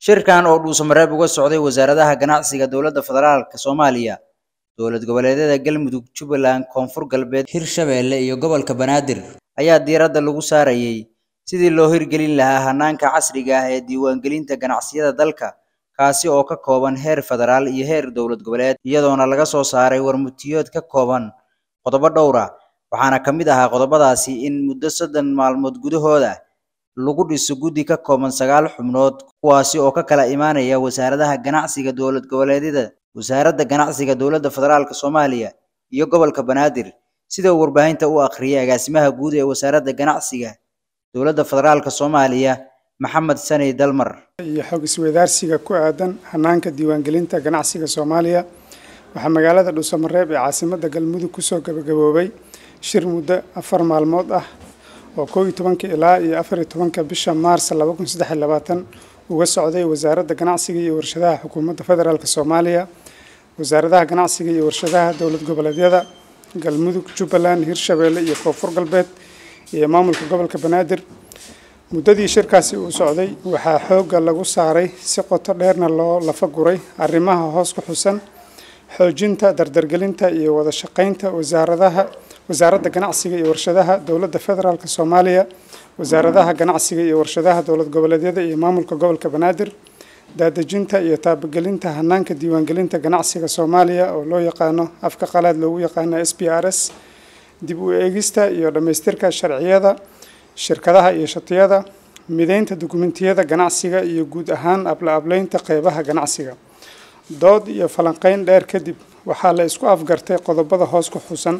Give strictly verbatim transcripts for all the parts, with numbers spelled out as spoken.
shirkan oo dhuusamareeb uga socday wasaaradaha ganacsiga dowladda federaalka Soomaaliya, dowlad goboleedyada Galmudug, Jubbaland, Koonfur Galbeed, Hirshabelle iyo gobolka Banaadir ayaa diiradda lagu saarayay sidii loo hirgelin lahaa hanaanka casriga ah ee diiwaangelinta ganacsiyada dalka, kaasi oo ka kooban heer federaal iyo heer dowlad goboleed, iyadoona laga soo saaray warmutiyood ka kooban qodobo dhowr ah. waxaana ka mid ahaa qodobadaasi in muddo soddon maalmood gudahooda lagu dhiso guddi ka kooban sagaal xubnood, kuwaasi oo ka kala imaanaya wasaaradaha ganacsiga dowlad goboleedyada, wasaaradda ganacsiga dowladda federaalka Soomaaliya iyo gobolka Banaadir, sida uu warbaahinta u akhriyay agaasimaha guud ee wasaaradda ganacsiga dowladda federaalka Soomaaliya Maxamed Sani Dalmar. iyo xog isweydaarsiga ku aadan hanaanka diiwaangelinta ganacsiga Soomaaliya waxaa magaalada Dhuusamareeb ee caasimadda Galmudug ku soo gabagaboobay shir muddo afar maalmood ah oo koob iyo tobanka ilaa iyo afar iyo tobanka bisha Maars laba kun saddex iyo labaatan uga socday wasaaradda ganacsiga iyo warshadaha xukuumadda federaalka Soomaaliya, wasaaradaha ganacsiga iyo warshadaha dowlad goboleedyada Galmudug, Jubbaland, Hirshabelle iyo Koonfur Galbeed iyo maamulka gobolka Banaadir. muddadii shirkaasi uu socday waxaa xoogga lagu saaray si qoto dheerna loo lafa guray arrimaha hoos ku xusan, xoojinta dardargelinta iyo wada shaqaynta wasaaradaha wasaaradda ganacsiga iyo warshadaha dowladda federaalka Soomaaliya, wasaaradaha ganacsiga iyo warshadaha dowlad goboleedyada iyo maamulka gobolka Banaadir, daadejinta iyo taabagelinta hanaanka diiwaangelinta ganacsiga Soomaaliya oo loo yaqaano afka qalaad loogu yaqaano S P R S, dib u eegista iyo dhamaystirka sharciyada shirkadaha iyo shatiyada, mideynta dukumentiyada ganacsiga iyo guud ahaan abla-ableynta qeybaha ganacsiga. dood iyo falanqeyn dheer kadib waxaa la isku afgartay qodobada hoos ku xusan.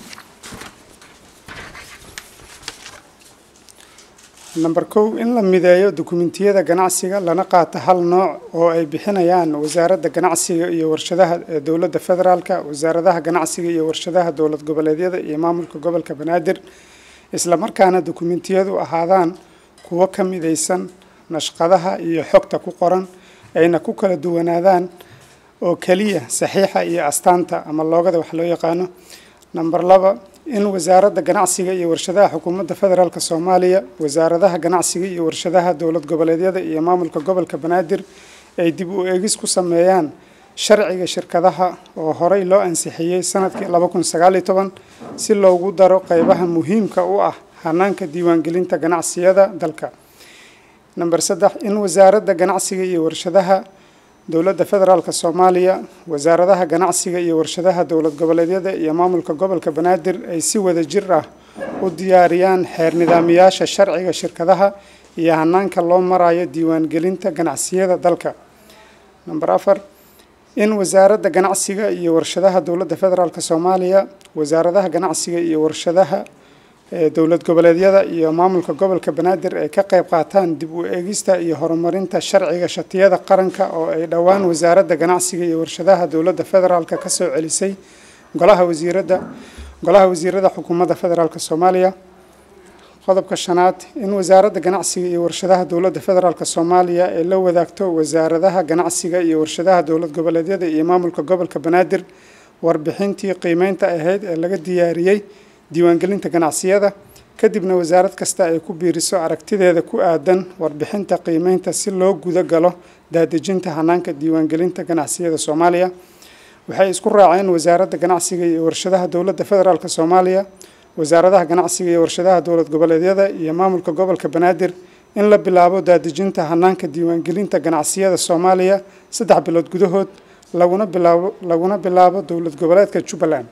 Number kow, in la mideeyo dukumentiyada ganacsiga lana qaato hal nooc oo ay bixinayaan wasaaradda ganacsiga iyo warshadaha ee dowladda federaalka, wasaaradaha ganacsiga iyo warshadaha dowlad goboleedyada iyo maamulka gobolka Banaadir, isla markaana dukumentiyadu ahaadaan kuwo ka midaysan nashqadaha iyo xogta ku qoran, ayna ku kala duwanaadaan oo kaliya saxiixa iyo astaanta ama loogada wax loo yaqaano. Number laba, in wasaaradda ganacsiga iyo warshadaha xukuumadda federaalka Soomaaliya, wasaaradaha ganacsiga iyo warshadaha dowlad goboleedyada iyo maamulka gobolka Banaadir ay dib u eegis ku sameeyaan sharciga shirkadaha oo horey loo ansixiyay sanadkii laba kun sagaal iyo toban si loogu daro qaybaha muhiimka u ah hanaanka diiwaangelinta ganacsiyada dalka. Number saddex, in wasaaradda ganacsiga iyo warshadaha dowladda federaalka Soomaaliya, wasaaradaha ganacsiga iyo warshadaha dowlad goboleedyada iyo maamulka gobolka Banaadir ay si wada jir ah u diyaariyaan xeer nidaamiyaasha sharciga shirkadaha iyo hanaanka loo marayo diiwaangelinta ganacsiyada dalka. Number afar, in wasaaradda ganacsiga iyo warshadaha dowladda federaalka Soomaaliya, wasaaradaha ganacsiga iyo warshadaha dowlad goboleedyada iyo maamulka gobolka Banaadir ay ka qayb qaataan dib u eegista iyo horumarinta sharciga shatiyada qaranka oo ay dhawaan wasaaradda ganacsiga iyo warshadaha dowladda federaalka ka soo celisay golaha wasiirada golaha wasiirada xukuumadda federaalka Soomaaliya. qodobka shanaad, in wasaaradda ganacsiga iyo warshadaha dowladda federaalka Soomaaliya ay la wadaagto wasaaradaha ganacsiga iyo warshadaha dowlad goboleedyada iyo maamulka gobolka Banaadir warbixintii qiimeynta ahayd ee laga diyaariyay diiwaangelinta ganacsiyada, kadibna wasaarad kasta ay ku biiriso aragtideeda ku aadan warbixinta qiimeynta si loo guda galo daadejinta hanaanka diiwaangelinta ganacsiyada Soomaaliya. waxay isku raaceen wasaaradda ganacsiga iyo warshadaha dowladda federaalka Soomaaliya, wasaaradaha ganacsiga iyo warshadaha dowlad goboleedyada iyo maamulka gobolka Banaadir in la bilaabo daadejinta hanaanka diiwaangelinta ganacsiyada Soomaaliya saddex bilood gudahood laguna bilaabo laguna bilaabo dowlad goboleedka Jubbaland.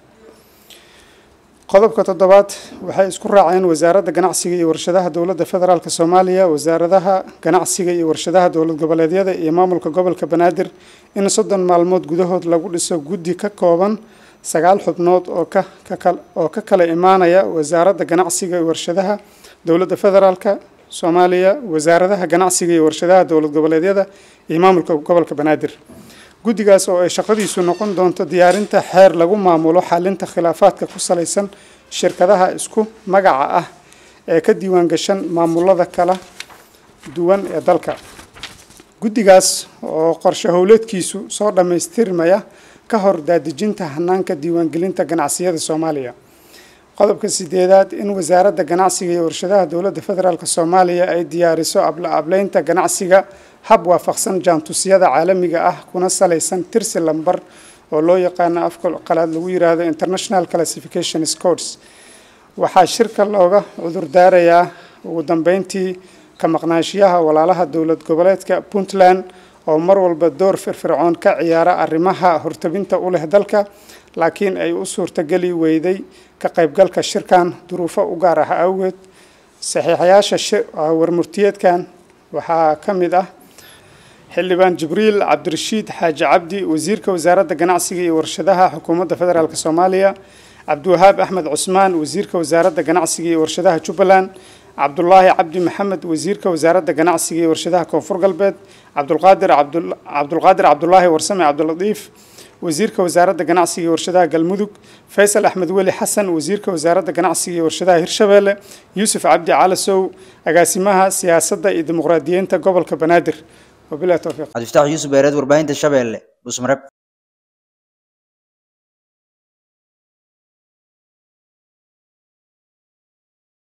qodobka toddobaad, waxay isku raaceen wasaaradda ganacsiga iyo warshadaha dowladda federaalka Soomaaliya, wasaaradaha ganacsiga iyo warshadaha dowlad goboleedyada iyo maamulka gobolka Banaadir in soddon maalmood gudahood lagu dhiso guddi ka kooban sagaal xubnood oo ka oo ka kala imaanaya wasaaradda ganacsiga iyo warshadaha dowladda federaalka Soomaaliya, wasaaradaha ganacsiga iyo warshadaha dowlad goboleedyada iyo maamulka gobolka Banaadir. guddigaas oo ay shaqadiisu noqon doonto diyaarinta xeer lagu maamulo xalinta khilaafaadka ku salaysan shirkadaha isku magaca ah ee ka diiwaan gashan maamulada kala duwan ee dalka. guddigaas oo qorshe howleedkiisu soo dhamaystirmaya ka hor daadejinta hanaanka diiwaangelinta ganacsiyada Soomaaliya. qodobka sideedaad, in wasaaradda ganacsiga iyo warshadaha dowladda federaalka Soomaaliya ay diyaariso abla-ableynta ganacsiga hab waafaqsan jaantusyada caalamiga ah kuna salaysan tirsi lambar oo loo yaqaan afka qalaad lagu yiraahdo International Classification Codes. waxaa shirka looga cudur daarayaa ugu dambeyntii ka maqnaanshiyaha walaalaha dowlad goboleedka Puntland oo mar walba door firfircoon ka ciyaara arrimaha hortabinta u leh dalka laakiin ay u suurtagali weyday ka qaybgalka shirkan duruufo u gaar ah awgeed. saxiixayaasha warmurtiyeedkan waxaa ka mid ah xildhibaan Jibriil Cabdirashiid Xaaji Cabdi wasiirka wasaaradda ganacsiga iyo warshadaha xukuumadda federaalka Soomaaliya, Cabdiwahaab Axmed Cusmaan wasiirka wasaaradda ganacsiga iyo warshadaha Jubbaland, Cabdullaahi Cabdi Maxamed wasiirka wasaaradda ganacsiga iyo warshadaha Koonfur Galbeed, Cabdulqaadir Cabdulqaadir Cabdullaahi Warsame Cabduladiif wasiirka wasaaradda ganacsiga iyo warshadaha Galmudug, Faysal Axmed Weli Xasan wasiirka wasaaradda ganacsiga iyo warshadaha Hirshabeelle, Yuusuf Cabdi Calasow agaasimaha siyaasadda iyo dimuqraadiyiinta gobolka Banaadir. وبالله التوفيق. عبد الفتاح يوسف بيرد ورباهين الشباب اللي بسمرب